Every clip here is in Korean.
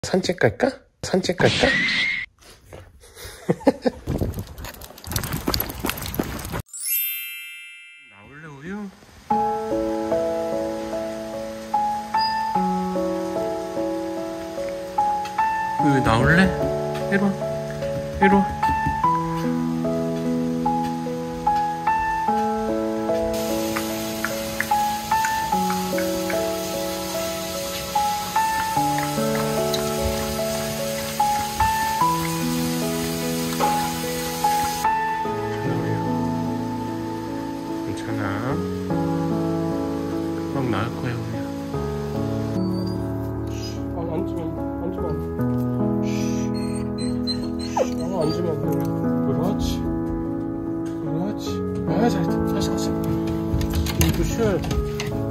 산책 갈까? 산책 갈까? 나올래 우유? 우유 나올래? 이리와 이리와. 괜찮아. 금방 나을 거야 우유야. 앉으면 안 돼. 그렇지. 아, 잘했다. 다시 가자. 또 쉬어야 돼.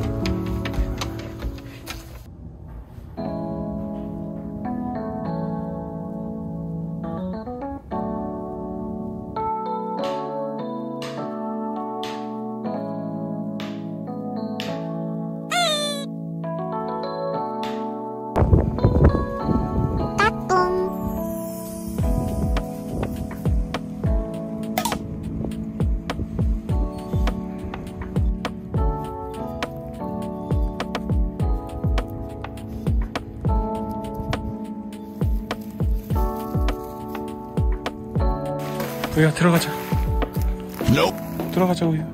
우유야 들어가자. 들어가자 우유.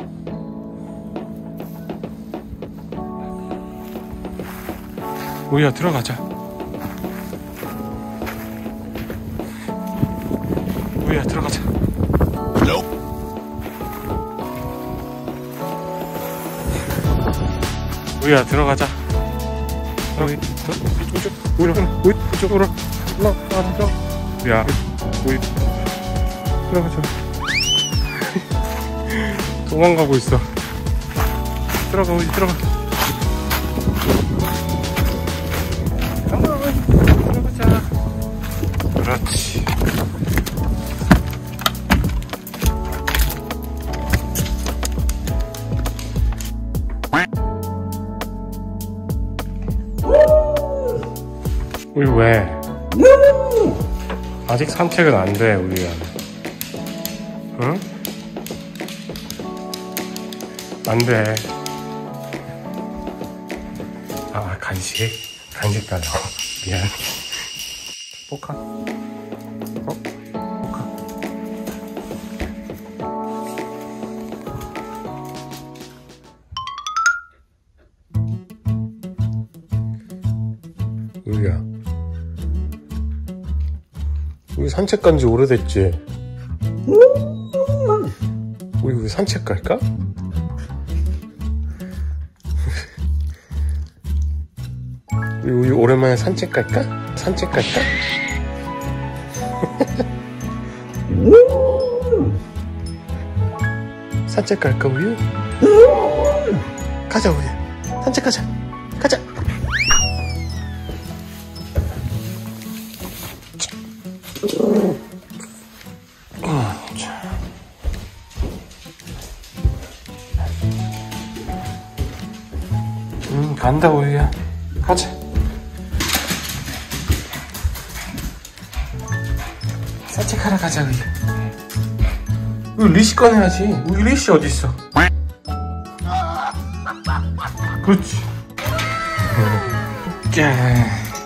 우유야 들어가자. 우유야 들어가자. 우유야 들어가자. 이쪽으로. 야 우유 들어가자. 도망가고 있어. 들어가 우유 들어가. 들어가자. 그렇지. 우유 왜? 아직 산책은 안 돼 우유야. 응? 안 돼. 아, 간식 달라고. 미안. 포카. 포카. 우유야. 우유 산책 간 지 오래됐지? 우유 산책 갈까? 우유 오랜만에 산책 갈까? 산책 갈까? 산책 갈까 우유? 가자 우유. 산책 가자. 가자. 간다 우유야. 가자. 산책하러 가자 우유. 우유 리시 꺼내야지. 우유 리시 어딨어? 그렇지. 짠.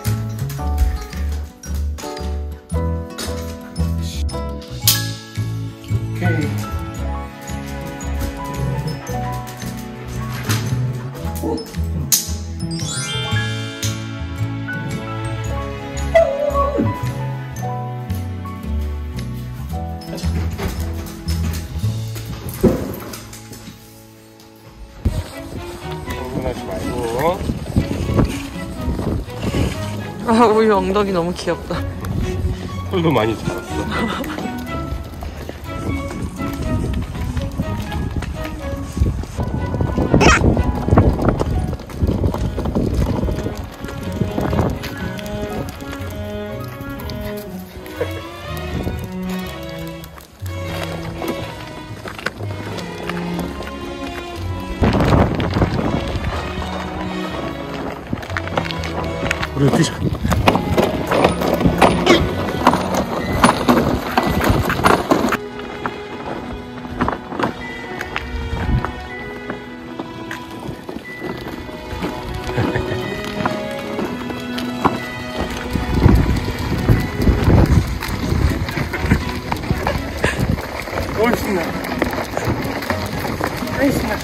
오케이. 흥분하지 말고. 아, 우유 엉덩이 너무 귀엽다. 털도 많이 자랐어. 우리 뛰자. 신나. 아이 신나.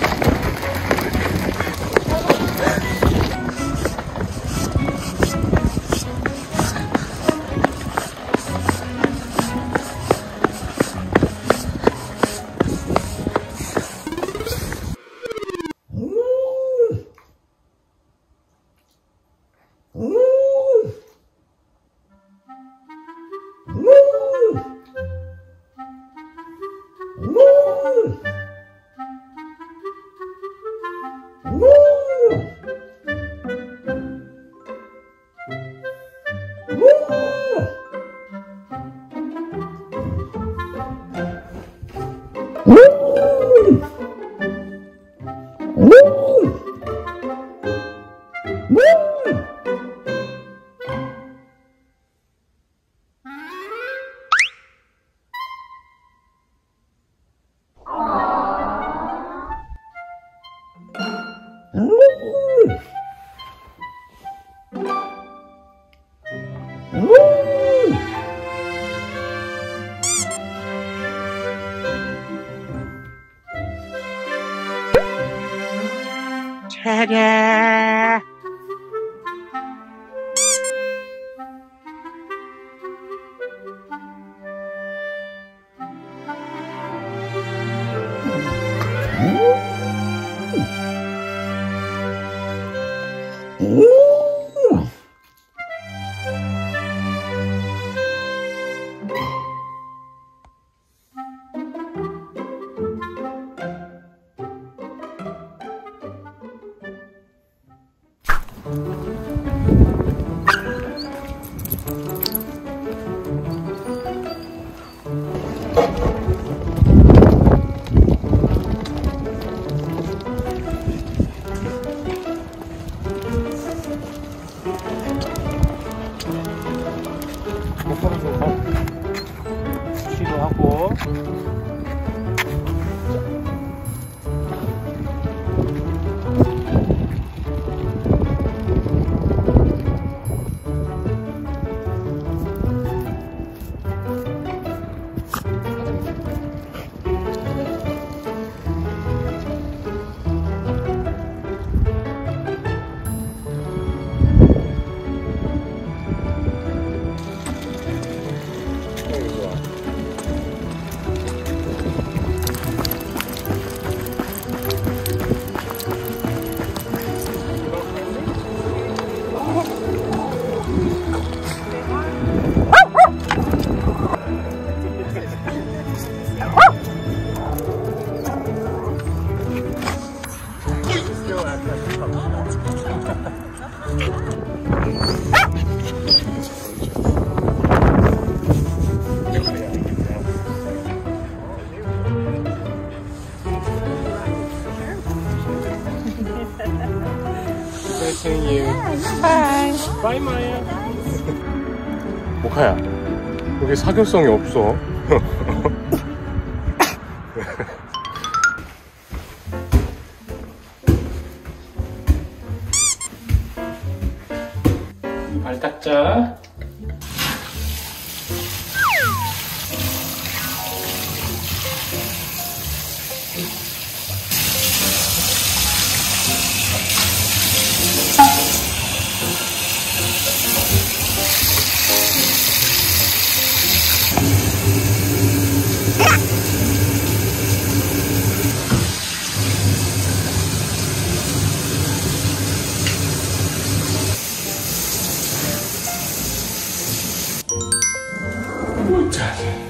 차례. 시도하고 Seeing you. Bye. Bye, Maya. 모카야, 여기 사교성이 없어. 발 닦자. 자.